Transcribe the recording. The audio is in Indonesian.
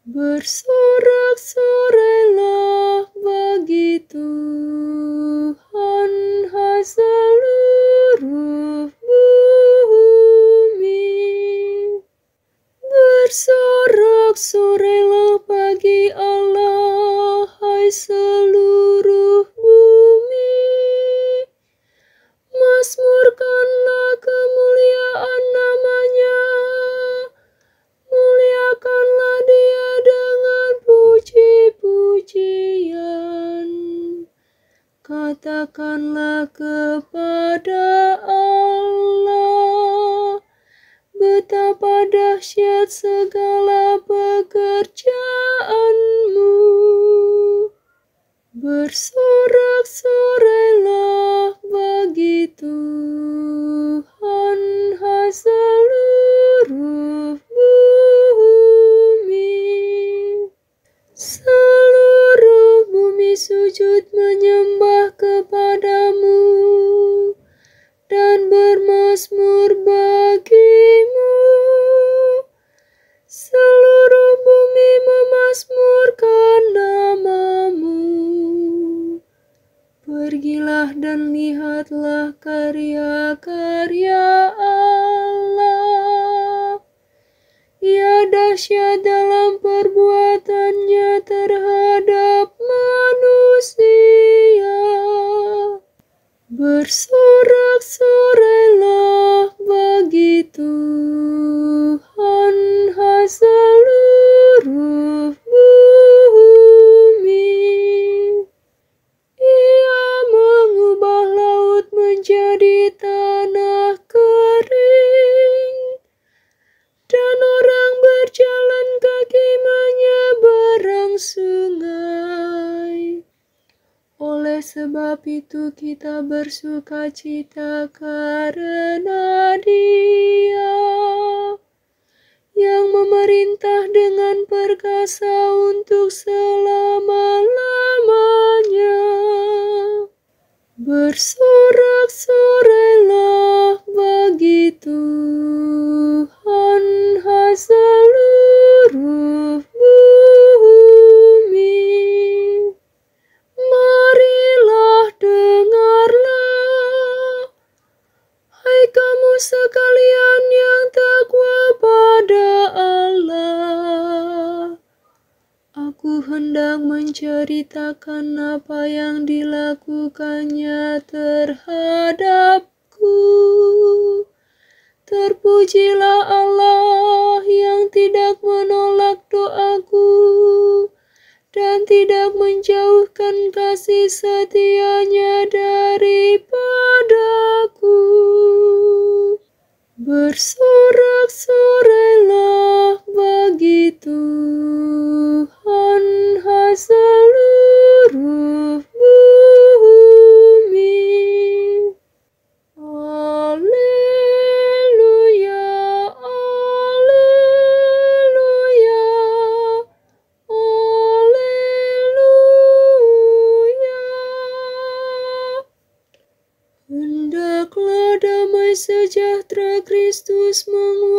Bersorak-sorailah bagi Tuhan, hai seluruh bumi. Bersorak-sorailah bagi Allah, hai seluruh bumi. Mazmurkanlah kemuliaan namanya, muliakanlah Dia dengan puji-pujian. Katakanlah kepada Allah, betapa dahsyat segala pekerjaanmu. Bersorak-sorailah bagi Tuhan, hai seluruh bumi. Seluruh bumi sujud menyembah kepadamu dan bermazmur bagimu. Seluruh bumi memazmurkan namamu. Pergilah dan lihatlah karya-karya Allah. Ia dahsyat dalam perbuatannya terhadap manusia. Bersorak-sorailah bagi Tuhan, hai seluruh bumi. Ia mengubah laut menjadi tanah kering, dan orang berjalan kaki menyeberang sungai. Oleh sebab itu kita bersukacita karena Dia yang memerintah dengan perkasa untuk selama-lamanya. Bersorak-sorailah bagi Tuhan, hai seluruh bumi. Marilah dengarlah, hai kamu sekalian yang takwa pada Allah. Aku hendak menceritakan apa yang dilakukannya terhadapku. Terpujilah Allah yang tidak menolak doaku dan tidak menjauhkan kasih setia-Nya daripadaku. Bersorak-sorailah bagi Tuhan, hai seluruh bumi. Alleluia, alleluia, alleluia. Hendaklah damai sejahtera Kristus menguasai